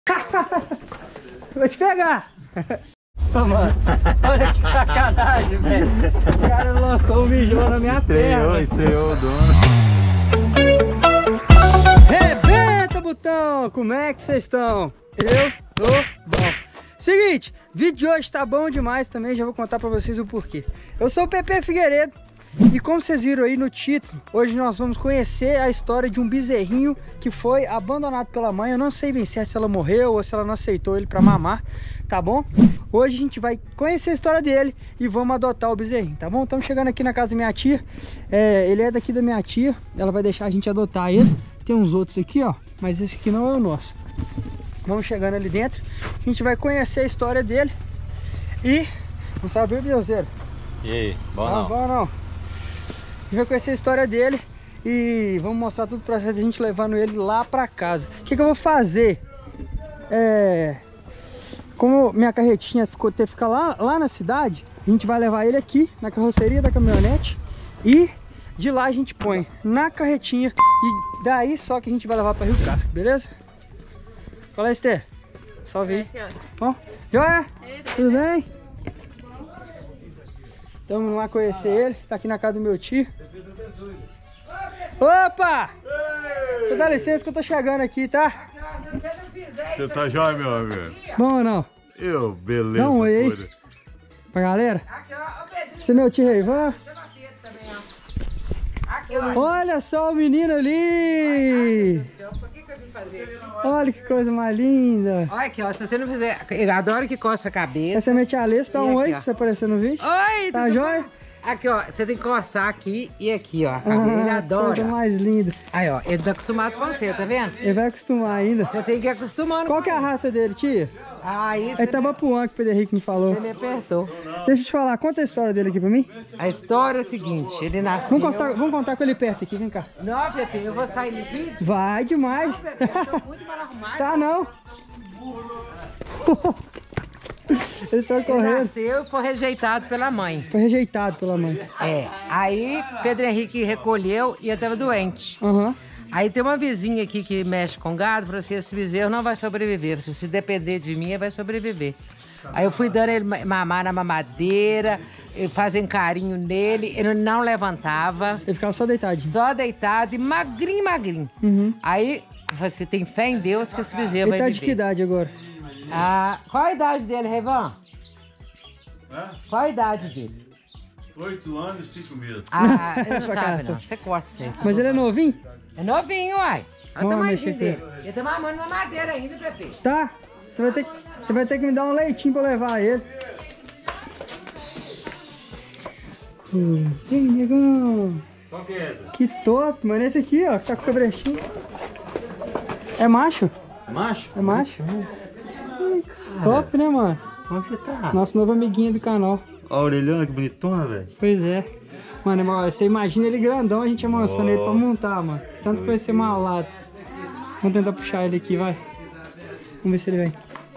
Vou te pegar! Ô, mano, olha que sacanagem, velho. O cara lançou um mijão na minha perna. Estreou o dono. Rebenta, botão! Como é que vocês estão? Eu tô bom. Seguinte, vídeo de hoje tá bom demais também, já vou contar pra vocês o porquê. Eu sou o Pepe Figueiredo e como vocês viram aí no título, hoje nós vamos conhecer a história de um bezerrinho que foi abandonado pela mãe. Eu não sei bem certo se ela morreu ou se ela não aceitou ele pra mamar, tá bom? Hoje a gente vai conhecer a história dele e vamos adotar o bezerrinho, tá bom? Estamos chegando aqui na casa da minha tia, ele é daqui da minha tia, ela vai deixar a gente adotar ele. Tem uns outros aqui, ó, mas esse aqui não é o nosso. Vamos chegando ali dentro, a gente vai conhecer a história dele e... Não sabe, Beuzeiro? E aí, bom não? Bom não. A gente vai conhecer a história dele e vamos mostrar todo o processo de a gente levando ele lá pra casa. O que eu vou fazer? Como minha carretinha teve que ficar lá na cidade, a gente vai levar ele aqui na carroceria da caminhonete e de lá a gente põe na carretinha e daí só que a gente vai levar pra Rio Casca, beleza? Fala aí, Esther. Salve aí. Bom, joia? Tudo bem? Então vamos lá conhecer ele. Tá aqui na casa do meu tio. Opa! Você dá licença que eu tô chegando aqui, tá? Você tá jóia, meu amigo? Bom ou não? Eu, beleza. Dá um oi aí pra galera. Esse é meu tio Reivan. Olha só o menino ali! Olha que coisa mais linda! Olha aqui, ó, se você não fizer... Eu adoro que coça a cabeça. Essa é minha tia Alessa, dá um oi aqui, pra você aparecer no vídeo. Oi, Tá tudo jóia? bom? Aqui, ó, você tem que coçar aqui e aqui, ó. A cabeça, ele adora. Coisa mais linda. Aí, ó, ele tá acostumado com você, tá vendo? Ele vai acostumar ainda. Você tem que ir acostumando. Qual que é a raça dele, tia? Ah, isso. É Tabapuã que o Pedro Henrique me falou. Ele apertou. Deixa eu te falar, conta a história dele aqui pra mim. A história é o seguinte, ele nasceu... Vamos contar com ele perto aqui, vem cá. Não, Pepe, eu vou sair no vídeo. Vai demais. Eu tô muito mal arrumado. Tá não. Ele saiu Ele correndo. nasceu e foi rejeitado pela mãe. Foi rejeitado pela mãe. Aí Pedro Henrique recolheu e eu tava doente. Aham. Aí tem uma vizinha aqui que mexe com gado, falou assim, esse bezerro não vai sobreviver, se depender de mim, ele vai sobreviver. Aí eu fui dando ele mamar na mamadeira, fazendo carinho nele, ele não levantava. Ele ficava só deitadinho. Só deitado e magrinho, magrinho. Uhum. Aí você tem fé em Deus que esse bezerro Ele vai tá viver. de que idade agora? Qual a idade dele, Reivan? Qual a idade dele? 8 anos e 5 meses. Ele não sabe não, você corta isso aí. Mas ele é novinho? É novinho, uai. Olha o Vamos tamanho mexer dele. Ele tá mamando na madeira ainda, Pepe. Tá. Você vai ter que me dar um leitinho pra levar ele. Ei, negão. Qual que é essa? Que top, mano. Esse aqui, ó, que tá com o brechinho. É macho? Macho? É macho? Top, né, mano? Como você tá? Nosso novo amiguinho do canal. Ó a orelhona, que bonitona, velho. Pois é. Mano, você imagina ele grandão, a gente amansando ele pra montar, mano. Tanto que vai ser malado. Vamos tentar puxar ele aqui, vai. Vamos ver se ele vem.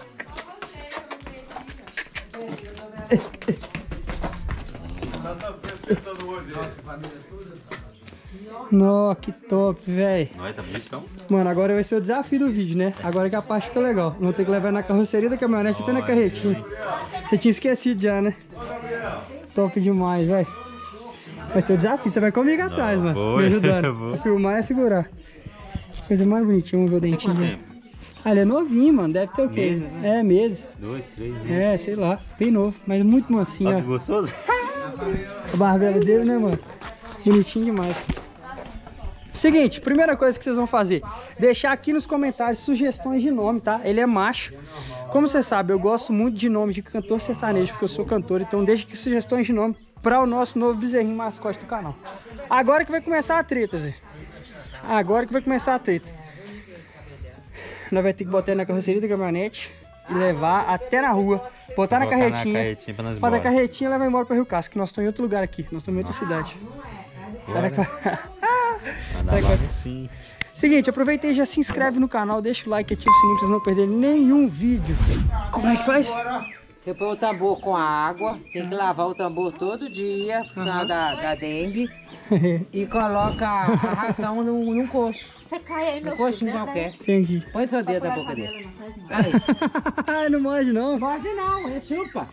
Nossa, que top, velho. Não é, tá bonitão? Mano, agora vai ser o desafio do vídeo, né? Agora que a parte fica legal. Vou ter que levar na carroceria da caminhonete até na carretinha. Você tinha esquecido já, né? Top demais, velho. Vai ser o desafio, você vai comigo atrás, mano. Vou, me ajudando. vou. Vou filmar e segurar. Coisa mais bonitinha, vamos ver o dentinho Quanto dele. tempo? Ele é novinho, mano. Deve ter o quê? Meses, né? Meses. 2, 3, né? Sei lá. Bem novo, mas muito mansinho, Olha que ó. gostoso. A barbela dele, né, mano? Bonitinho demais. Seguinte, primeira coisa que vocês vão fazer, deixar aqui nos comentários sugestões de nome, tá? Ele é macho. Como você sabe, eu gosto muito de nome de cantor sertanejo, porque eu sou cantor, então deixa aqui sugestões de nome para o nosso novo bezerrinho mascote do canal. Agora que vai começar a treta, Zé. Agora que vai começar a treta. Nós vamos ter que botar ele na carroceria da caminhonete e levar até na rua, botar na carretinha. Pra nós Para a embora. carretinha levar embora para Rio Casca, que nós estamos em outro lugar aqui, nós estamos em outra cidade. Será que vai... Andar lá, sim. Seguinte, aproveita e já se inscreve no canal, deixa o like e ativa o sininho pra vocês não perderem nenhum vídeo. Como é que faz? Você põe o tambor com água, tem que lavar o tambor todo dia, por causa da dengue. E coloca a ração num coxo. Você cai aí, meu Um coxinho qualquer. Entendi. Põe seu dedo na boca dele. Aí. Não morde não. Pode não, ele chupa.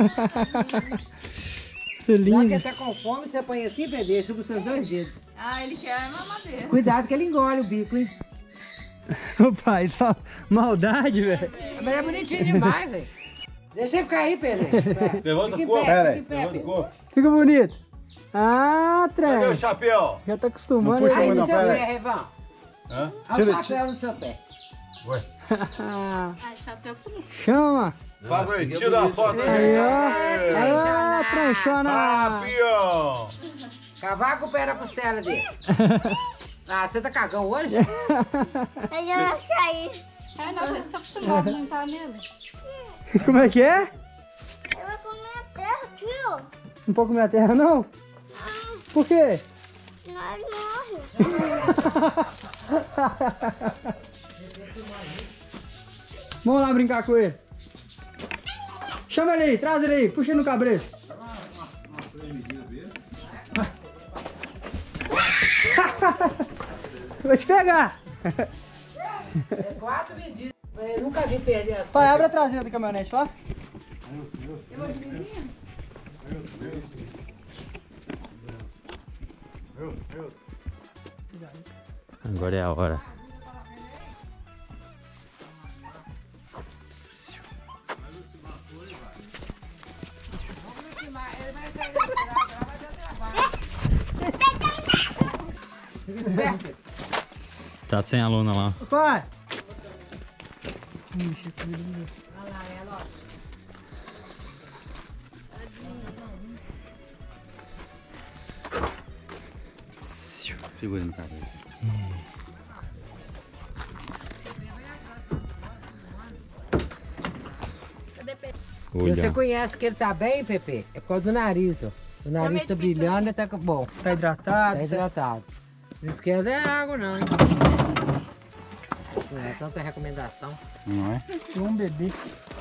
Que Já que lindo. ele tá com fome, você põe assim, Pedro, chupa os seus 2 dedos. Ah, ele quer mamadeira. Cuidado que ele engole o bico, hein? Ô pai, só maldade, velho. Mas é bonitinho demais, velho. Deixa ele ficar aí, Pedro. Levanta Fica o em corpo. pé, fica em pé, Levanta o Pedro. corpo. Fica bonito. Ah, Cadê o trem. chapéu? Já tá acostumando. Não puxa né? Aí muito no seu não, pé, pera aí. Revão. Hã? Olha o chapéu no seu pé. Ah, Ai, chapéu comigo. chama. Fábio aí, tira uma foto Aí, ó. aí. Ah, tranchona. Ah, pião. Cavaco o pé na costela dele. Ah, você tá cagão hoje? Aí eu saí. É, não, você tá acostumado a montar nele. Como é que é? Eu vou comer a terra, tio. Não pode comer a terra, não? Por quê? Senão ele morre. Vamos lá brincar com ele. Chama ele aí, traz ele aí, puxa ele no cabresto. Vou te pegar. É 4 medidas. Eu nunca vi perder as Pai, abre a traseira da caminhonete lá. Agora é a hora. Tá sem aluna lá. Pai. Segura no cabeça. Você Olha. conhece que ele tá bem, Pepe? É por causa do nariz, ó. O nariz tá brilhando e tá bom. Tá hidratado? Tá hidratado. Não esquece de água, não, hein? Não é tanta recomendação. Não é? Vamos beber.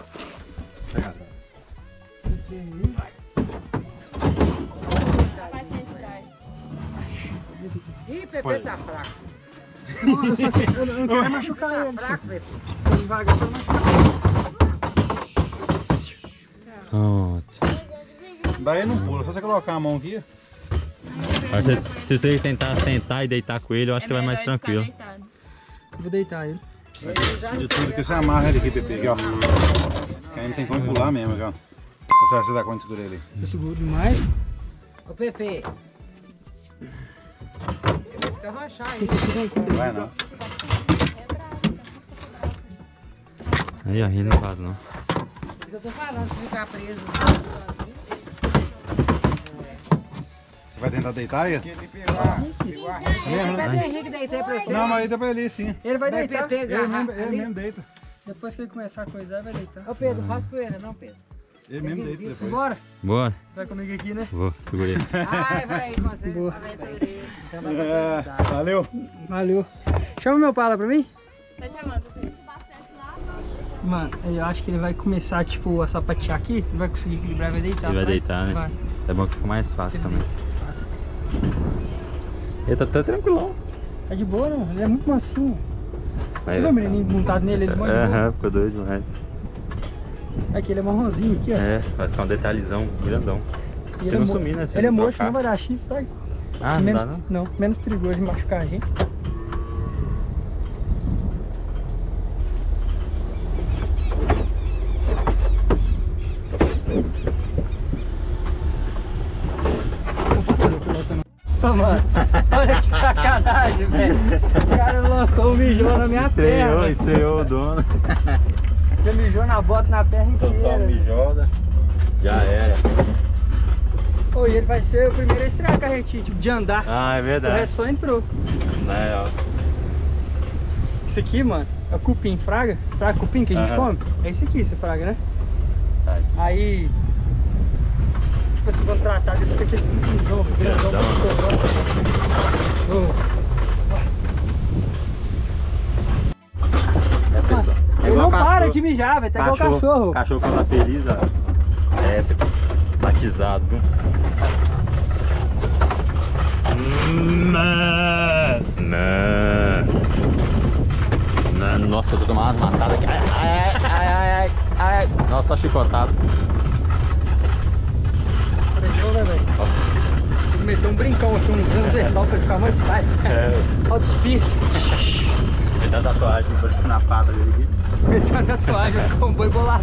Ih, Pepe tá fraco. Eu não quero machucar ele. Tá fraco, Pepe. Devagar pra não machucar. Pronto. Daí não pula, só você colocar a mão aqui. Se você tentar sentar e deitar com ele, eu acho que vai mais tranquilo. Vou deitar ele. De tudo que você amarra ele aqui, Pepe, aqui, ó. Que aí não tem como pular mesmo, aqui, ó. Você dá conta de segurar ele aí. Eu seguro demais. Ô, Pepe. Vai ficar rochar aí. Esse aqui vai aqui. Não vai não. Aí, ó, ri não faz não. Isso que eu tô falando, se ficar preso. Você vai tentar deitar aí? Pedro Henrique deitei pra você. Não, mas aí dá pra ele ir sim. Ele vai Vai, deitar. Pepe, Ele mesmo deita. Depois que ele começar a coisar, vai deitar. Ô, Pedro, faz poeira, não, Pedro. Ele mesmo deita depois. Bora. Bora. Vai comigo aqui, né? Vou, segurei. Ai, vai aí, consegue. Boa. Então vai fazer amizade. Valeu. Valeu. Chama meu pai lá pra mim. Tá chamando. Mano, eu acho que ele vai começar, tipo, a sapatear aqui. Não vai conseguir equilibrar e vai deitar. Ele vai deitar, né? Vai. É bom que fica mais fácil também. Fácil. Ele tá até tranquilão. Tá de boa, não? Ele é muito mansinho. Você Mas- viu o menininho montado nele? Ele é muito de boa. Aham, ficou doido demais. Aqui, ele é marronzinho aqui, ó. É, vai ficar um detalhezão grandão. E Se ele não é mo- sumir, né? Se Ele é não mocho, trocar. não vai dar chifre, vai. Ah, não menos, dá não? menos perigoso de machucar a gente. Ô, mano, olha que sacanagem, velho. O cara lançou o mijão na minha perna. Estreou o dono. Já mijou na bota, na perna Soltar inteira. o mijoda. Já era. Ô, e ele vai ser o primeiro a estrear a carretinha, tipo, de andar. Ah, é O verdade. resto só entrou. É, ó. Isso aqui, mano, é o cupim, fraga. Fraga cupim que a gente Aham. come. É isso aqui, você fraga, né? Tá. Aí, tipo assim, quando tratado, ele fica aquele cupinzão, grandão. Grandão. Ô. É, pessoal. Ele Não para de mijar, velho. Tá igual cachorro. Cachorro quando tá feliz, ó. É, batizado, viu? Nossa, eu tô tomando umas matadas aqui. Ai. Nossa, só chicotado. Aprendeu, né, velho? Tem que meter um brincão aqui, um transversal pra ficar mais style. Olha os piercing. Meteu a tatuagem na pata dele aqui. Meteu uma tatuagem com um boi bolado.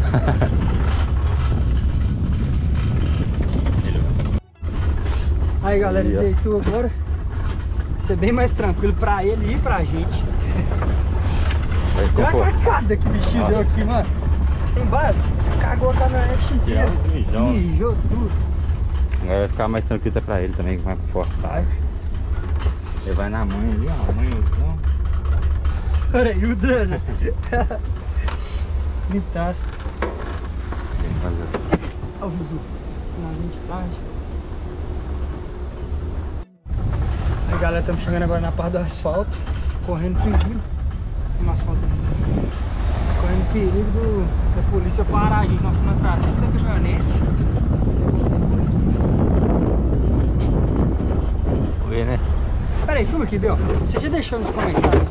Aí, galera, ele deitou agora. Vai ser bem mais tranquilo pra ele e pra gente. Olha a cacada que o bichinho deu aqui, mano. Tem base? Cagou a caminhonete inteira. Mijou tudo. Agora vai ficar mais tranquilo até pra ele também, mais confortável. Ele vai na mãe ali, ó, manhãozão. Olha aí, o Dranza. Pintaço. Olha o visu. Finalzinho de tarde. Aí, galera, estamos chegando agora na parte do asfalto. Correndo perigo. Tem um asfalto ali. Correndo perigo da polícia parar a gente. Nós estamos atrás sempre da caminhonete. Vamos ver, né? Pera aí, filma aqui, Bel. Você já deixou nos comentários?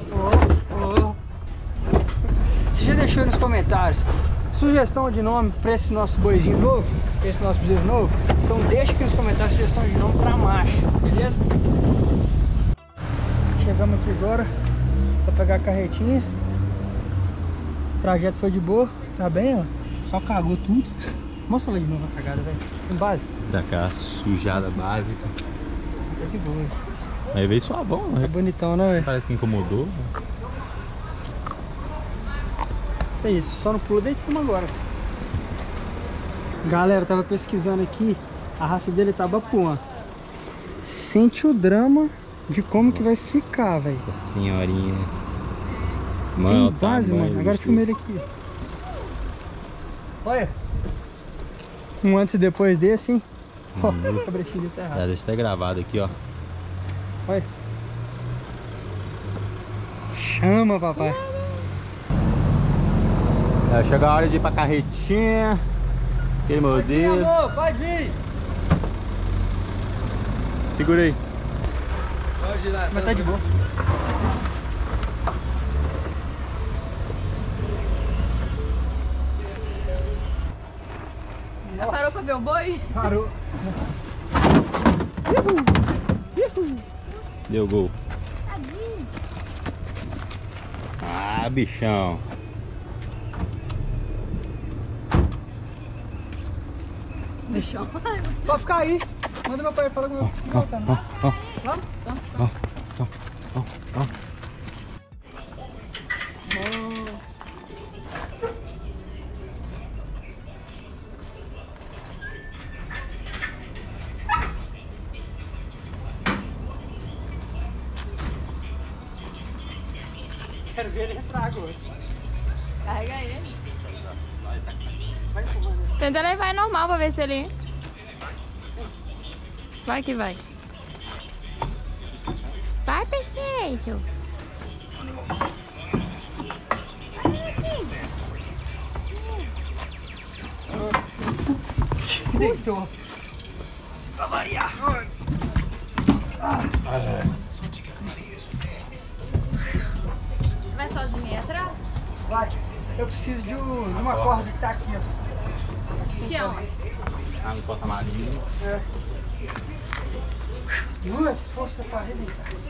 Você já deixou nos comentários sugestão de nome para esse nosso boizinho novo? Esse nosso bezerro novo? Então deixa aqui nos comentários sugestão de nome para macho, beleza? Chegamos aqui agora para pegar a carretinha. O trajeto foi de boa, tá bem, ó. Só cagou tudo. Mostra lá de novo a cagada, velho. Tem base? Daquela sujada básica. Tá de boa. Aí veio suavão, né? Tá bonitão, né, velho? Parece que incomodou. Isso é isso, só não pula desde cima agora. Galera, eu tava pesquisando aqui. A raça dele tá Bapuã. Sente o drama de como que vai ficar, velho. Nossa senhorinha. Tem base, mano. Agora filma ele aqui. Olha. Um antes e depois desse, hein? Ó, a brechinha tá errada. Já deixa até gravado aqui, ó. Olha. Chama, papai. Chegou a hora de ir pra carretinha. Aquele modelo. Amor, pode vir. Segura aí. Pode ir lá. Mas tá de boa. Já parou pra ver o boi? Parou. Deu gol. Ah, bichão. Bichão. Pode ficar aí. Manda meu pai falar com o meu voltando. Vamos? Quero ver ele entrar agora. Carrega ele. Vai empurrando. Tenta levar normal pra ver se ele... Vai que vai. Vai, peixeiro. Deitou. Pra variar. Vai sozinho aí atrás? Vai. Eu preciso de uma corda que tá aqui, ó. Aqui ó. Ah, no porta-malinho. É. Dura força pra ele.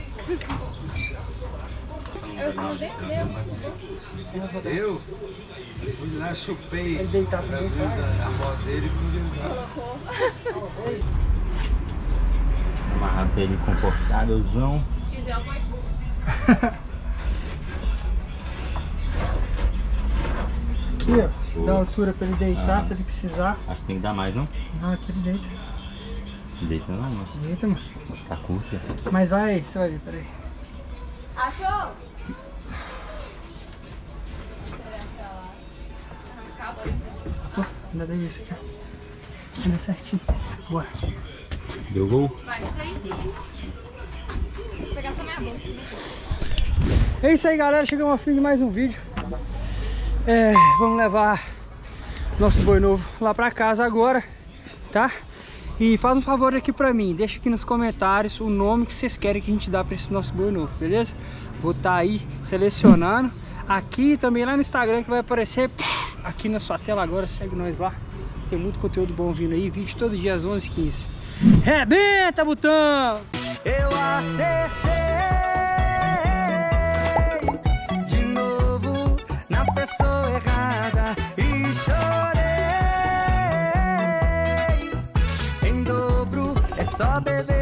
Eu só deu. Eu fui lá, chupei Ele deitar pra mim, a moto dele e fui Amarrar pra ele confortávelzão. Se quiser, pode. Aqui, ó. Dá altura pra ele deitar se ele precisar. Acho que tem que dar mais, não? Não, aqui ele deita. Deita não, não. Deita, mano. Tá curta. Mas vai, você vai ver, peraí. Achou? Pô, ainda dei isso aqui, ó. Ainda certinho. Bora. Deu gol? Vai, isso aí. Vou pegar essa minha bolsa. É isso aí, galera. Chegamos ao fim de mais um vídeo. Vamos levar nosso boi novo lá pra casa agora, tá? E faz um favor aqui pra mim, deixa aqui nos comentários o nome que vocês querem que a gente dá pra esse nosso boi novo, beleza? Vou estar aí selecionando aqui também lá no Instagram, que vai aparecer aqui na sua tela agora. Segue nós lá, tem muito conteúdo bom vindo aí, vídeo todo dia às 11h15. Rebenta, Butão! Eu acertei de novo na pessoa errada e chorei em dobro, é só beber.